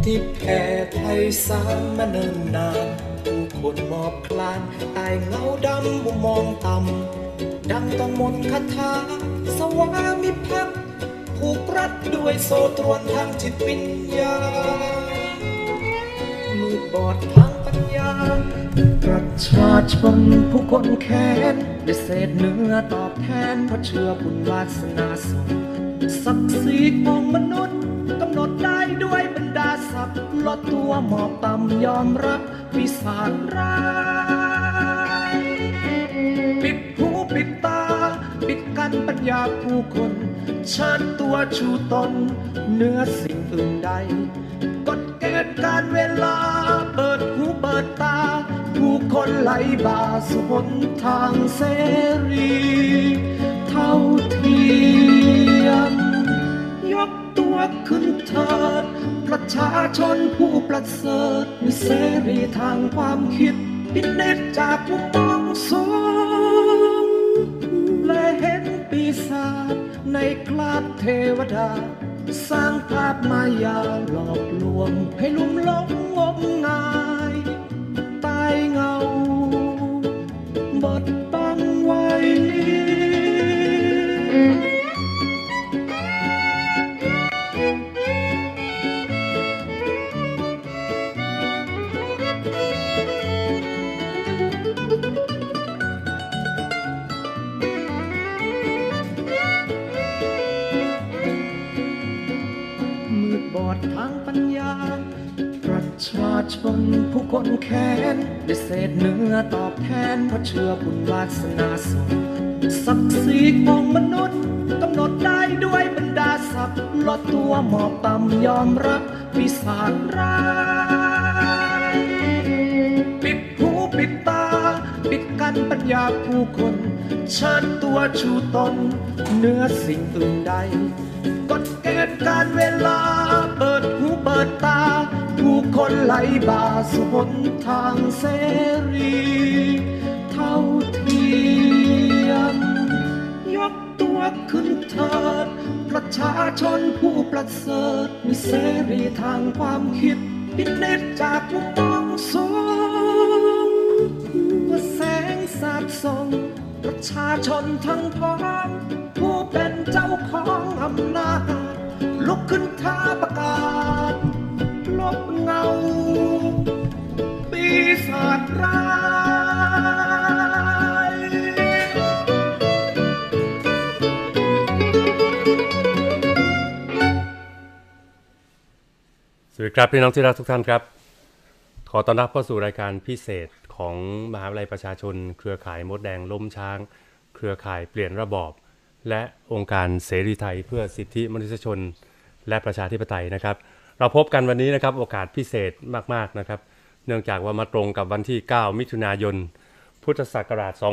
ที่แผ่ไพศาลมาเนิ่นนานผู้คนมอบคลานตายเงาดำมุมมองต่ำดังต้องมนต์คาถาสวามิภักดิ์ผูกรัดด้วยโซ่ตรวนทางจิตวิญญาณมืดบอดทางปัญญาประชาชนผู้คนแค้นได้เศษเนื้อตอบแทนเพราะเชื่อบุญวาสนาส่งศักดิ์ศรีของมนุษย์กำหนดได้ด้วยบรรดาศักดิ์ลดตัวหมอบต่ำยอมรับวิสาทร้ายปิดหูปิดตาปิดกั้นปัญญาผู้คนเชิดตัวชูตนเหนือสิ่งอื่นใดกฎเกณฑ์การเวลาเปิดหูเปิดตาผู้คนไหลบ่าสู่หนทางเสรีเท่าเทียมยกตัวขึ้นเถิดประชาชนผู้ประเสริฐมีเสรีทางความคิดพิเนตจากมุมมองสูงและเห็นปีศาจในคราบเทวดาสร้างภาพมายาหลอกลวงให้ลุ่มหลงงมงายตายเงาบดบังไว้บอดทางปัญญาประชาชนผู้คนแค้นได้เศษเนื้อตอบแทนเพราะเชื่อบุญวาสนาส่งศักดิ์ศรีของมนุษย์กำหนดได้ด้วยบรรดาศักดิ์ลดตัวหมอบต่ำยอมรับวิสาทร้ายปิดหูปิดตาปิดกั้นปัญญาผู้คนเชิดตัวชูตนเหนือสิ่งอื่นใดกฎเกณฑ์การเวลาเปิดหูเปิดตาผู้คนไหลบ่าสู่หนทางเสรีเท่าเทียมยกตัวขึ้นเถิดประชาชนผู้ประเสริฐมีเสรีทางความคิดพิเนตจากมุมมองสูงว่าแสงสาดส่องประชาชนทั้งพ้องผู้เป็นเจ้าของอำนาจลุกขึ้นท้าประกาศลบเงาปีศาจร้ายสวัสดีครับพี่น้องที่รักทุกท่านครับขอต้อนรับเข้าสู่รายการพิเศษของมหาวิทยาลัยประชาชนเครือข่ายมดแดงล้มช้างเครือข่ายเปลี่ยนระบอบและองค์การเสรีไทยเพื่อสิทธิมนุษยชนและประชาธิปไตยนะครับเราพบกันวันนี้นะครับโอกาสพิเศษมากๆนะครับเนื่องจากว่ามาตรงกับวันที่9มิถุนายนพุทธศักราช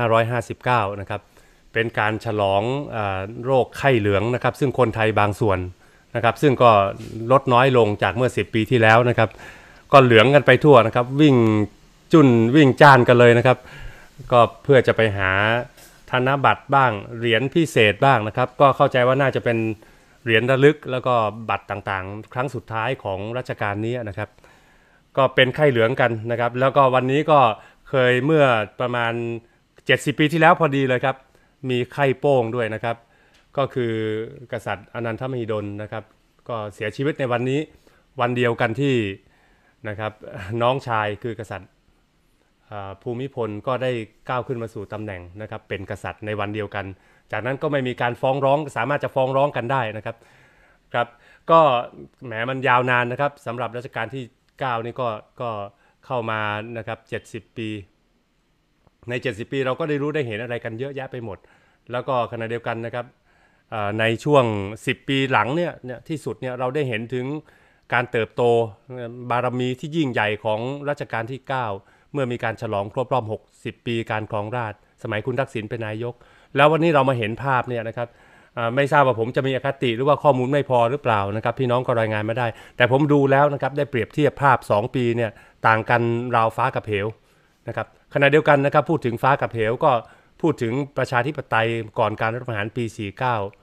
2559นะครับเป็นการฉลองโรคไข้เหลืองนะครับซึ่งคนไทยบางส่วนนะครับซึ่งก็ลดน้อยลงจากเมื่อ10ปีที่แล้วนะครับก็เหลืองกันไปทั่วนะครับวิ่งจุ่นวิ่งจ้านกันเลยนะครับก็เพื่อจะไปหาธนบัตรบ้างเหรียญพิเศษบ้างนะครับก็เข้าใจว่าน่าจะเป็นเหรียญระลึกแล้วก็บัตรต่างๆครั้งสุดท้ายของรัชกาลนี้นะครับก็เป็นไข้เหลืองกันนะครับแล้วก็วันนี้ก็เคยเมื่อประมาณ70ปีที่แล้วพอดีเลยครับมีไข้โป้งด้วยนะครับก็คือกษัตริย์อนันทมหิดลนะครับก็เสียชีวิตในวันนี้วันเดียวกันที่นะครับน้องชายคือกษัตริย์ภูมิพลก็ได้ก้าวขึ้นมาสู่ตำแหน่งนะครับเป็นกษัตริย์ในวันเดียวกันจากนั้นก็ไม่มีการฟ้องร้องสามารถจะฟ้องร้องกันได้นะครับครับก็แหมมันยาวนานนะครับสำหรับรัชกาลที่9นี่ก็เข้ามานะครับ70ปีใน70ปีเราก็ได้รู้ได้เห็นอะไรกันเยอะแยะไปหมดแล้วก็ขณะเดียวกันนะครับในช่วง10ปีหลังเนี่ยที่สุดเนี่ยเราได้เห็นถึงการเติบโตบารมีที่ยิ่งใหญ่ของรัชกาลที่9เมื่อมีการฉลองครบรอบ60ปีการครองราชย์สมัยคุณทักษิณเป็นนายกแล้ววันนี้เรามาเห็นภาพเนี่ยนะครับไม่ทราบว่าผมจะมีอคติหรือว่าข้อมูลไม่พอหรือเปล่านะครับพี่น้องก็รายงานมาได้แต่ผมดูแล้วนะครับได้เปรียบเทียบภาพ2ปีเนี่ยต่างกันราวฟ้ากับเหวนะครับขณะเดียวกันนะครับพูดถึงฟ้ากับเหวก็พูดถึงประชาธิปไตยก่อนการรัฐประหารปี49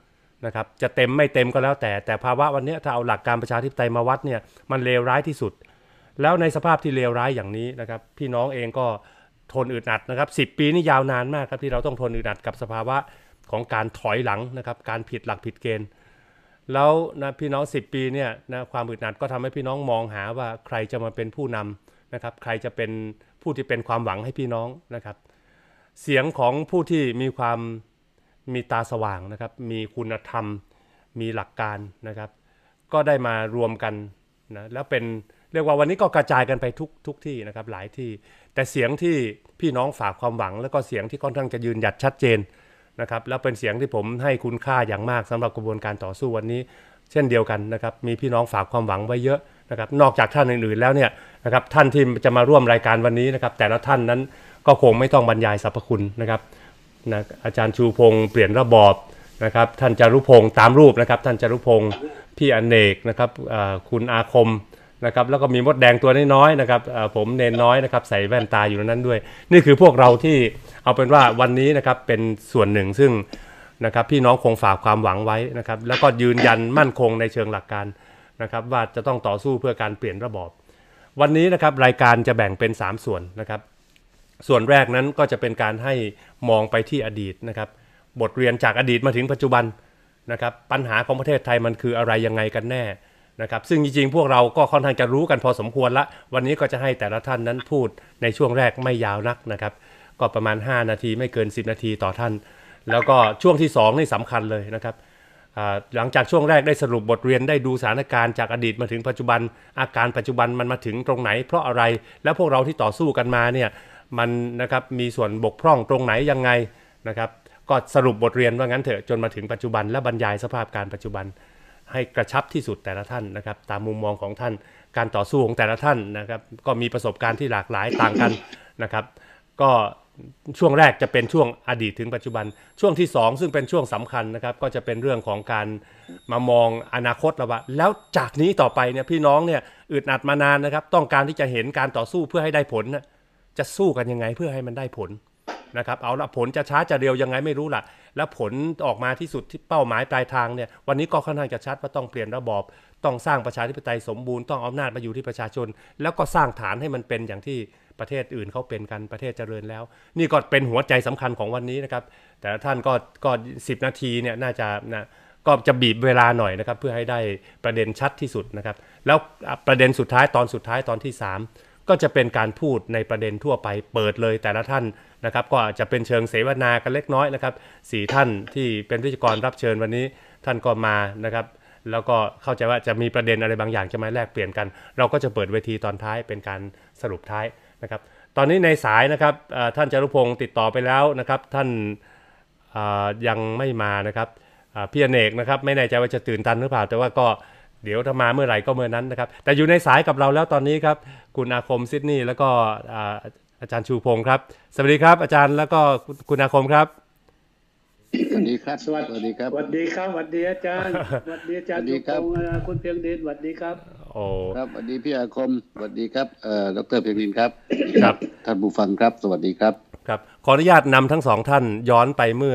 นะครับจะเต็มไม่เต็มก็แล้วแต่ภาวะวันนี้ถ้าเอาหลักการประชาธิปไตยมาวัดเนี่ยมันเลวร้ายที่สุดแล้วในสภาพที่เลวร้ายอย่างนี้นะครับพี่น้องเองก็ทนอึดอัดนะครับ10 ปีนี่ยาวนานมากครับที่เราต้องทนอึดอัดกับสภาวะของการถอยหลังนะครับการผิดหลักผิดเกณฑ์แล้วนะพี่น้อง10 ปีเนี่ยนะความอึดอัดก็ทำให้พี่น้องมองหาว่าใครจะมาเป็นผู้นำนะครับใครจะเป็นผู้ที่เป็นความหวังให้พี่น้องนะครับเสียงของผู้ที่มีตาสว่างนะครับมีคุณธรรมมีหลักการนะครับก็ได้มารวมกันนะแล้วเป็นเรียกว่าวันนี้ก็กระจายกันไปทุกที่นะครับหลายที่แต่เสียงที่พี่น้องฝากความหวังแล้วก็เสียงที่ค่อนข้างจะยืนหยัดชัดเจนนะครับแล้วเป็นเสียงที่ผมให้คุณค่าอย่างมากสำหรับกระบวนการต่อสู้วันนี้เช่นเดียวกันนะครับมีพี่น้องฝากความหวังไว้เยอะนะครับนอกจากท่านอื่นๆแล้วเนี่ยนะครับท่านที่จะมาร่วมรายการวันนี้นะครับแต่ละท่านนั้นก็คงไม่ต้องบรรยายสรรพคุณนะครับนะอาจารย์ชูพงศ์เปลี่ยนระบอบนะครับท่านจารุพงศ์ตามรูปนะครับท่านจารุพงศ์พี่อเนกนะครับคุณอาคมนะครับแล้วก็มีมดแดงตัวน้อยๆนะครับผมเนนน้อยนะครับใส่แว่นตาอยู่นั้นด้วยนี่คือพวกเราที่เอาเป็นว่าวันนี้นะครับเป็นส่วนหนึ่งซึ่งนะครับพี่น้องคงฝากความหวังไว้นะครับแล้วก็ยืนยันมั่นคงในเชิงหลักการนะครับว่าจะต้องต่อสู้เพื่อการเปลี่ยนระบอบวันนี้นะครับรายการจะแบ่งเป็น3ส่วนนะครับส่วนแรกนั้นก็จะเป็นการให้มองไปที่อดีตนะครับบทเรียนจากอดีตมาถึงปัจจุบันนะครับปัญหาของประเทศไทยมันคืออะไรยังไงกันแน่นะครับซึ่งจริงๆพวกเราก็ค่อนข้างจะรู้กันพอสมควรละวันนี้ก็จะให้แต่ละท่านนั้นพูดในช่วงแรกไม่ยาวนักนะครับก็ประมาณ5 นาทีไม่เกิน10 นาทีต่อท่านแล้วก็ช่วงที่2นี่สำคัญเลยนะครับหลังจากช่วงแรกได้สรุปบทเรียนได้ดูสถานการณ์จากอดีตมาถึงปัจจุบันอาการปัจจุบันมันมาถึงตรงไหนเพราะอะไรแล้วพวกเราที่ต่อสู้กันมาเนี่ยมันนะครับมีส่วนบกพร่องตรงไหนยังไงนะครับก็สรุปบทเรียนว่างั้นเถอะจนมาถึงปัจจุบันและบรรยายสภาพการปัจจุบันให้กระชับที่สุดแต่ละท่านนะครับตามมุมมองของท่านการต่อสู้ของแต่ละท่านนะครับก็มีประสบการณ์ที่หลากหลายต่างกันนะครับก็ช่วงแรกจะเป็นช่วงอดีตถึงปัจจุบันช่วงที่2ซึ่งเป็นช่วงสำคัญนะครับก็จะเป็นเรื่องของการมามองอนาคตแล้วว่าแล้วจากนี้ต่อไปเนี่ยพี่น้องเนี่ยอึดอัดมานานนะครับต้องการที่จะเห็นการต่อสู้เพื่อให้ได้ผลนะจะสู้กันยังไงเพื่อให้มันได้ผลนะครับเอาละผลจะช้าจะเร็วยังไงไม่รู้ล่ะแล้วผลออกมาที่สุดที่เป้าหมายปลายทางเนี่ยวันนี้ก็ค่อนข้างจะชัดว่าต้องเปลี่ยนระบอบต้องสร้างประชาธิปไตยสมบูรณ์ต้องเอาอำนาจมาอยู่ที่ประชาชนแล้วก็สร้างฐานให้มันเป็นอย่างที่ประเทศอื่นเขาเป็นกันประเทศเจริญแล้วนี่ก็เป็นหัวใจสำคัญของวันนี้นะครับแต่ท่านก็10 นาทีเนี่ยน่าจะนะก็จะบีบเวลาหน่อยนะครับเพื่อให้ได้ประเด็นชัดที่สุดนะครับแล้วประเด็นสุดท้ายตอนที่3ก็จะเป็นการพูดในประเด็นทั่วไปเปิดเลยแต่ละท่านนะครับก็จะเป็นเชิงเสวนากันเล็กน้อยนะครับ4ท่านที่เป็นพิธีกรรับเชิญวันนี้ท่านก็มานะครับแล้วก็เข้าใจว่าจะมีประเด็นอะไรบางอย่างจะมาแลกเปลี่ยนกันเราก็จะเปิดเวทีตอนท้ายเป็นการสรุปท้ายนะครับตอนนี้ในสายนะครับท่านจารุพงศ์ติดต่อไปแล้วนะครับท่านยังไม่มานะครับพี่อเนกนะครับไม่แน่ใจว่าจะตื่นตันหรือเปล่าแต่ว่าก็เดี๋ยวถ้ามาเมื่อไหร่ก็เมื่อนั้นนะครับแต่อยู่ในสายกับเราแล้วตอนนี้ครับคุณอาคมซิดนีย์แล้วก็อาจารย์ชูพงศ์ครับสวัสดีครับอาจารย์แล้วก็คุณอาคมครับสวัสดีครับสวัสดีครับสวัสดีครับสวัสดีอาจารย์สวัสดีอาจารย์ชูพงศ์คุณเพียงดินสวัสดีครับโอ้ครับสวัสดีพี่อาคมสวัสดีครับดร.เพียงดินครับครับท่านผู้ฟังครับสวัสดีครับครับขออนุญาตนำทั้ง2ท่านย้อนไปเมื่อ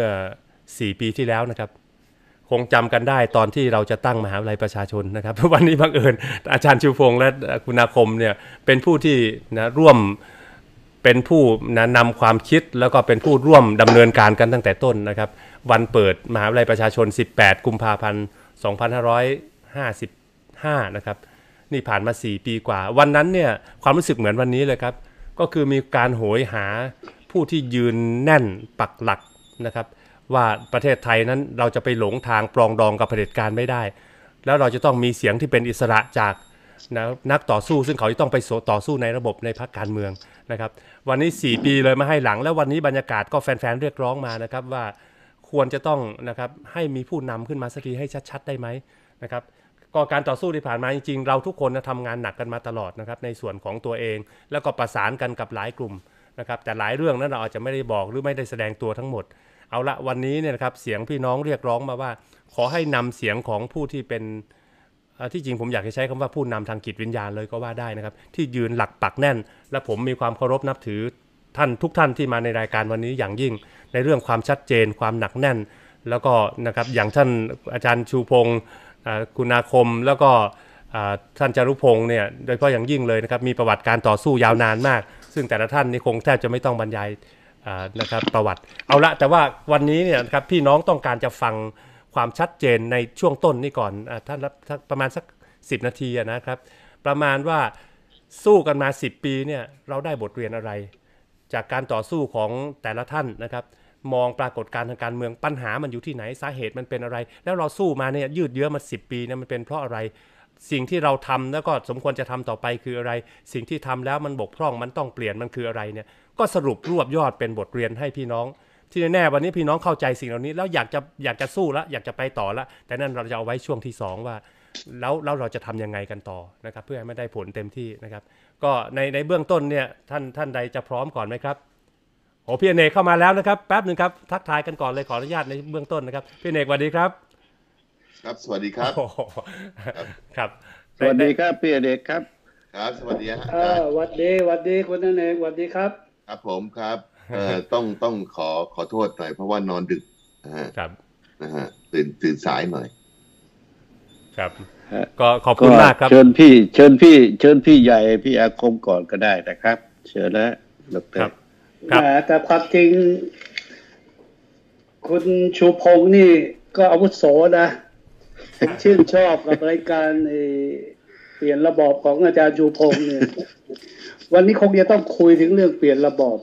4 ปีที่แล้วนะครับคงจำกันได้ตอนที่เราจะตั้งมหาวิทยาลัยประชาชนนะครับวันนี้บังเอิญอาจารย์ชูพงศ์และคุณอาคมเนี่ยเป็นผู้ที่นะร่วมเป็นผู้นำความคิดแล้วก็เป็นผู้ร่วมดำเนินการกันตั้งแต่ต้นนะครับวันเปิดมหาวิทยาลัยประชาชน18 กุมภาพันธ์ 2555นะครับนี่ผ่านมา4 ปีกว่าวันนั้นเนี่ยความรู้สึกเหมือนวันนี้เลยครับก็คือมีการโหยหาผู้ที่ยืนแน่นปักหลักนะครับว่าประเทศไทยนั้นเราจะไปหลงทางปรองดองกับเผด็จการไม่ได้แล้วเราจะต้องมีเสียงที่เป็นอิสระจากนักต่อสู้ซึ่งเขาจะต้องไปต่อสู้ในระบบในพรรคการเมืองนะครับวันนี้4 ปีเลยมาให้หลังแล้ววันนี้บรรยากาศก็แฟนๆเรียกร้องมานะครับว่าควรจะต้องนะครับให้มีผู้นำขึ้นมาสักทีให้ชัดๆได้ไหมนะครับก็การต่อสู้ที่ผ่านมาจริงๆเราทุกคนทำงานหนักกันมาตลอดนะครับในส่วนของตัวเองแล้วก็ประสานกันกับหลายกลุ่มนะครับแต่หลายเรื่องนั้นเราอาจจะไม่ได้บอกหรือไม่ได้แสดงตัวทั้งหมดเอาละวันนี้เนี่ยนะครับเสียงพี่น้องเรียกร้องมาว่าขอให้นำเสียงของผู้ที่เป็นที่จริงผมอยากจะใช้คำว่าผู้นำทางจิตวิญญาณเลยก็ว่าได้นะครับที่ยืนหลักปักแน่นและผมมีความเคารพนับถือท่านทุกท่านที่มาในรายการวันนี้อย่างยิ่งในเรื่องความชัดเจนความหนักแน่นแล้วก็นะครับอย่างท่านอาจารย์ชูพงศ์คุณอาคมแล้วก็ท่านจารุพงศ์เนี่ยโดยเฉพาะอย่างยิ่งเลยนะครับมีประวัติการต่อสู้ยาวนานมากซึ่งแต่ละท่านนี่คงแทบจะไม่ต้องบรรยายนะครับประวัติเอาละแต่ว่าวันนี้เนี่ยครับพี่น้องต้องการจะฟังความชัดเจนในช่วงต้นนี่ก่อนท่านประมาณสัก10 นาทีนะครับประมาณว่าสู้กันมา10 ปีเนี่ยเราได้บทเรียนอะไรจากการต่อสู้ของแต่ละท่านนะครับมองปรากฏการณ์ทางการเมืองปัญหามันอยู่ที่ไหนสาเหตุมันเป็นอะไรแล้วเราสู้มาเนี่ยยืดเยื้อมา10 ปีเนี่ยมันเป็นเพราะอะไรสิ่งที่เราทำแล้วก็สมควรจะทำต่อไปคืออะไรสิ่งที่ทำแล้วมันบกพร่องมันต้องเปลี่ยนมันคืออะไรเนี่ยก็สรุปรวบยอดเป็นบทเรียนให้พี่น้องที่แน่ๆวันนี้พี่น้องเข้าใจสิ่งเหล่านี้แล้วอยากจะสู้ละอยากจะไปต่อละแต่นั่นเราจะเอาไว้ช่วงที่2ว่าแล้วเราจะทำยังไงกันต่อนะครับเพื่อให้ไม่ได้ผลเต็มที่นะครับก็ในเบื้องต้นเนี่ยท่านใดจะพร้อมก่อนไหมครับโอ้พี่อเนกเข้ามาแล้วนะครับแป๊บนึงครับทักทายกันก่อนเลยขออนุญาตในเบื้องต้นนะครับพี่อเนกสวัสดีครับครับสวัสดีครับครับสวัสดีครับพี่อเนกครับครับสวัสดีครับสวัสดีคุณอเนกสวัสดีครับครับผมครับต้องขอโทษหน่อยเพราะว่านอนดึกครับนะฮะตื่นสายหน่อยครับก็ขอบคุณมากครับเชิญพี่ใหญ่พี่อาคมก่อนก็ได้นะครับเชิญแล้วดร. แต่ความจริงคุณชูพงศ์นี่ก็อาวุโสนะผมชื่นชอบกับรายการเปลี่ยนระบอบของอาจารย์ชูพงศ์เนี่ยวันนี้คงจะต้องคุยถึงเรื่องเปลี่ยนระบอบ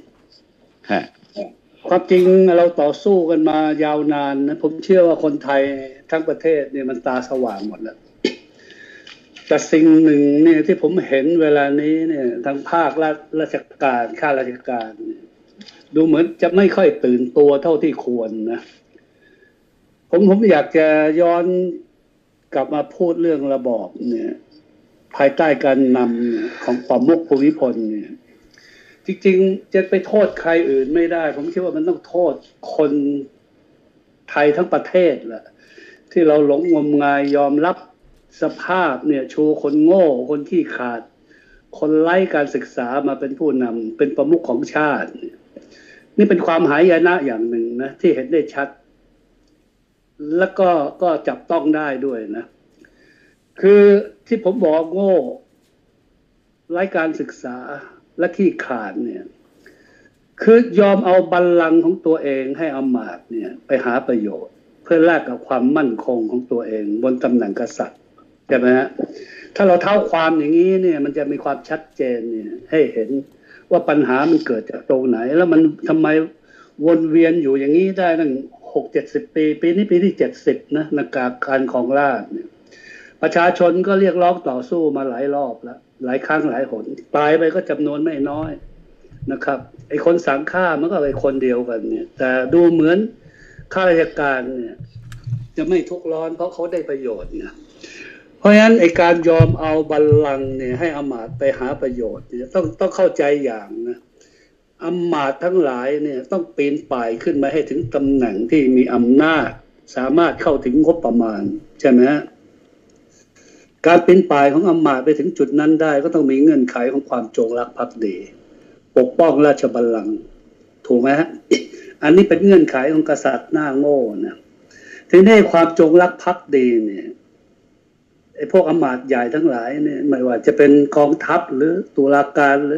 ความจริงเราต่อสู้กันมายาวนานนะผมเชื่อว่าคนไทยทั้งประเทศเนี่ยมันตาสว่างหมดแล้วแต่สิ่งหนึ่งเนี่ยที่ผมเห็นเวลานี้เนี่ยทางภาคราชการข้าราชการดูเหมือนจะไม่ค่อยตื่นตัวเท่าที่ควรนะผมอยากจะย้อนกลับมาพูดเรื่องระบอบเนี่ยภายใต้การนำของประมุขภูมิพลเนี่ยจริงๆจะไปโทษใครอื่นไม่ได้ผมคิดว่ามันต้องโทษคนไทยทั้งประเทศแหละที่เราหลงงมงายยอมรับสภาพเนี่ยชูคนโง่คนขี้ขาดคนไร้การศึกษามาเป็นผู้นำเป็นประมุขของชาตินี่เป็นความหายนะอย่างหนึ่งนะที่เห็นได้ชัดแล้วก็จับต้องได้ด้วยนะคือที่ผมบอกโง่ไร้การศึกษาและขี้ขาดเนี่ยคือยอมเอาบัลลังก์ของตัวเองให้อมาตย์เนี่ยไปหาประโยชน์เพื่อแลกกับความมั่นคงของตัวเองบนตำแหน่งกษัตริย์ใช่ไหมฮะถ้าเราเท้าความอย่างนี้เนี่ยมันจะมีความชัดเจนเนี่ยให้เห็นว่าปัญหามันเกิดจากตรงไหนแล้วมันทำไมวนเวียนอยู่อย่างนี้ได้ตั้ง60-70 ปีนี้ปีที่70นะในการของราชเนี่ยประชาชนก็เรียกร้องต่อสู้มาหลายรอบแล้วหลายครั้งหลายหนตายไปก็จำนวนไม่น้อยนะครับไอ้คนสั่งฆ่ามันก็ไอ้คนเดียวกันเนี่ยแต่ดูเหมือนข้าราชการเนี่ยจะไม่ทุกข์ร้อนเพราะเขาได้ประโยชน์เนี่ยเพราะฉะนั้นไอ้การยอมเอาบัลลังก์เนี่ยให้อมาตย์ไปหาประโยชน์เนี่ยต้องเข้าใจอย่างนะอมาตย์ทั้งหลายเนี่ยต้องปีนป่ายขึ้นมาให้ถึงตำแหน่งที่มีอำนาจสามารถเข้าถึงงบประมาณใช่ไหมฮะการปีนป่ายของอำมาตย์ไปถึงจุดนั้นได้ก็ต้องมีเงื่อนไขของความจงรักภักดีปกป้องราชบัลลังก์ถูกไหมฮะอันนี้เป็นเงื่อนไขของกษัตริย์หน้าโง่นะทีนี้ความจงรักภักดีเนี่ยไอ้พวกอำมาตย์ใหญ่ทั้งหลายเนี่ยไม่ว่าจะเป็นกองทัพหรือตุลาการหรื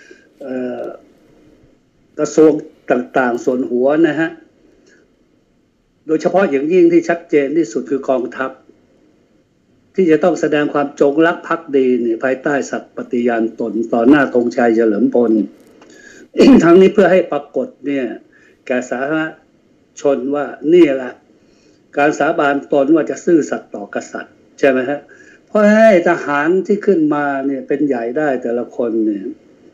อกระทรวงต่างๆส่วนหัวนะฮะโดยเฉพาะอย่างยิ่งที่ชัดเจนที่สุดคือกองทัพที่จะต้องแสดงความจงรักภักดีเนี่ยภายใต้สัตย์ปฏิญาณตนต่อหน้าธงชัยเฉลิมพล ทั้งนี้เพื่อให้ปรากฏเนี่ยแก่สาธารณชนว่านี่แหละการสาบานตนว่าจะซื่อสัตย์ต่อกษัตริย์ใช่ไหมฮะเพราะให้ทหารที่ขึ้นมาเนี่ยเป็นใหญ่ได้แต่ละคนเนี่ย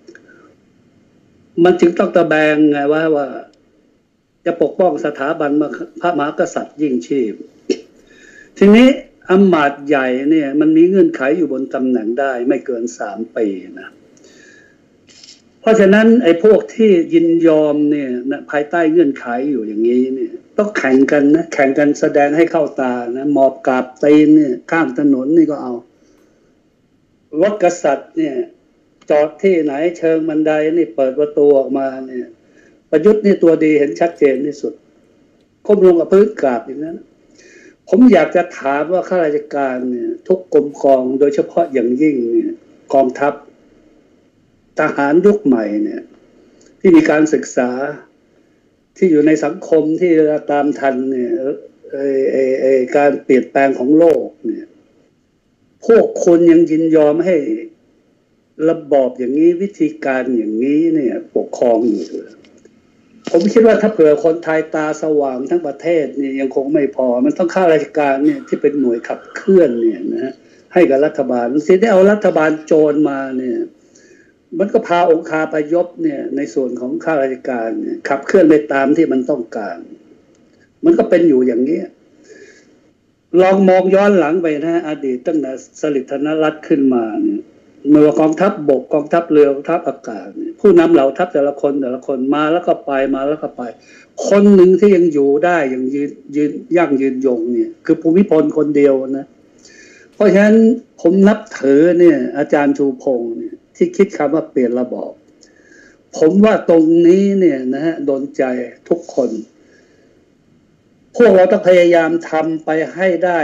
มันจึงต้องตะแบงไงว่าจะปกป้องสถาบันพระมหากษัตริย์ยิ่งชีพทีนี้อำมาตย์ใหญ่เนี่ยมันมีเงื่อนไขอยู่บนตำแหน่งได้ไม่เกิน3 ปีนะเพราะฉะนั้นไอ้พวกที่ยินยอมเนี่ยนะภายใต้เงื่อนไขอยู่อย่างนี้เนี่ยต้องแข่งกันนะแข่งกันแสดงให้เข้าตานะหมอบกราบตีนเนี่ยข้างถนนนี่ก็เอารถกษัตริย์เนี่ยจอดที่ไหนเชิงบันไดนี่เปิดประตูออกมาเนี่ยประยุทธ์นี่ตัวดีเห็นชัดเจนที่สุดก้มลงกับพื้นกราบอย่างนั้นผมอยากจะถามว่าข้าราชการเนี่ยทุกกรมกองโดยเฉพาะอย่างยิ่งเนี่ยกองทัพทหารยุคใหม่เนี่ยที่มีการศึกษาที่อยู่ในสังคมที่ตามทันเนี่ยการเปลี่ยนแปลงของโลกเนี่ยพวกคนยังยินยอมให้ระบอบอย่างนี้วิธีการอย่างนี้เนี่ยปกครองอยู่ผมคิดว่าถ้าเผื่อคนไทยตาสว่างทั้งประเทศนี่ยังคงไม่พอมันต้องข้าราชการเนี่ยที่เป็นหน่วยขับเคลื่อนเนี่ยนะให้กับรัฐบาลสิได้เอารัฐบาลโจรมาเนี่ยมันก็พาองคาพยพเนี่ยในส่วนของข้าราชการเนี่ยขับเคลื่อนไปตามที่มันต้องการมันก็เป็นอยู่อย่างนี้ลองมองย้อนหลังไปนะอดีตตั้งแต่สฤษดิ์ธนรัตน์ขึ้นมาเนี่ยไม่ว่ากองทัพบกกองทัพเรือกองทัพอากาศเนี่ยผู้นำเหล่าทัพแต่ละคนมาแล้วก็ไปมาแล้วก็ไปคนหนึ่งที่ยังอยู่ได้ยังยืนยั่งยืนยงเนี่ยคือภูมิพลคนเดียวนะเพราะฉะนั้นผมนับถือเนี่ยอาจารย์ชูพงษ์เนี่ยที่คิดคำว่าเปลี่ยนระบอบผมว่าตรงนี้เนี่ยนะฮะโดนใจทุกคนพวกเราต้องพยายามทำไปให้ได้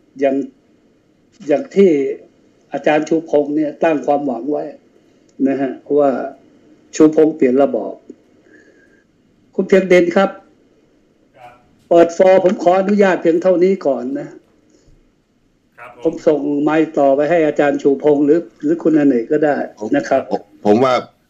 อย่างที่อาจารย์ชูพงษ์เนี่ยตั้งความหวังไว้นะฮะว่าชูพงษ์เปลี่ยนระบอบคุณเพียงเด่นครับเปิดฟอร์ผมขออนุญาตเพียงเท่านี้ก่อนนะผมส่งไมค์ต่อไปให้อาจารย์ชูพงษ์หรือคุณอเนกก็ได้นะครับผมว่า